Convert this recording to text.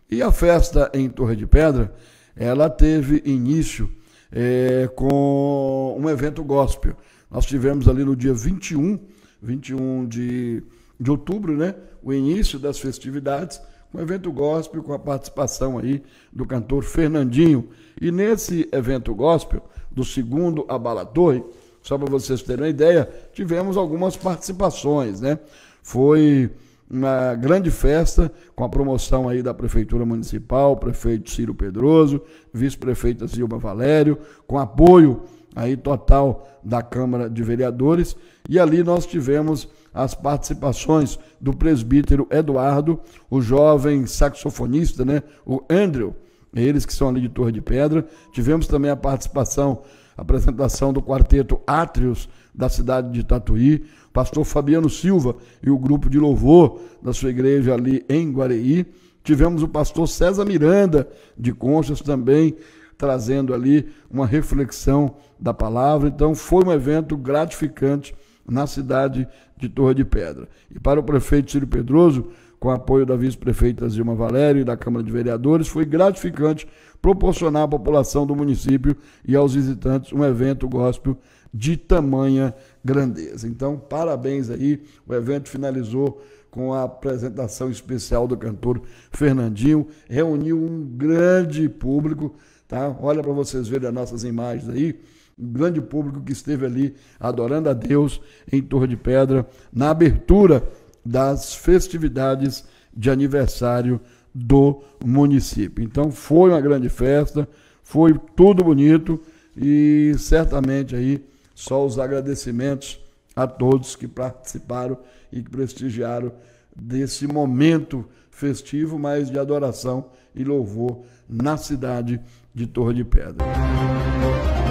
E a festa em Torre de Pedra, ela teve início com um evento gospel. Nós tivemos ali no dia 21 de outubro, né, o início das festividades, um evento gospel com a participação aí do cantor Fernandinho. E nesse evento gospel, do segundo Abala Torre, só para vocês terem uma ideia, tivemos algumas participações, né? Foi uma grande festa com a promoção aí da Prefeitura Municipal, prefeito Ciro Pedroso, vice-prefeita Zilma Valério, com apoio aí total da Câmara de Vereadores, e ali nós tivemos as participações do presbítero Eduardo, o jovem saxofonista, né, o Andrew, eles que são ali de Torre de Pedra. Tivemos também a apresentação do quarteto Átrios da cidade de Tatuí, pastor Fabiano Silva e o grupo de louvor da sua igreja ali em Guareí. Tivemos o pastor César Miranda de Conchas também, trazendo ali uma reflexão da palavra. Então foi um evento gratificante na cidade de Torre de Pedra. E para o prefeito Ciro Pedroso, com apoio da vice-prefeita Zilma Valério e da Câmara de Vereadores, foi gratificante proporcionar à população do município e aos visitantes um evento gospel de tamanha grandeza. Então, parabéns aí, o evento finalizou com a apresentação especial do cantor Fernandinho, reuniu um grande público, tá? Olha para vocês verem as nossas imagens aí, um grande público que esteve ali adorando a Deus em Torre de Pedra, na abertura das festividades de aniversário do município. Então foi uma grande festa, foi tudo bonito e certamente aí só os agradecimentos a todos que participaram e que prestigiaram desse momento festivo, mas de adoração e louvor na cidade de Torre de Pedra.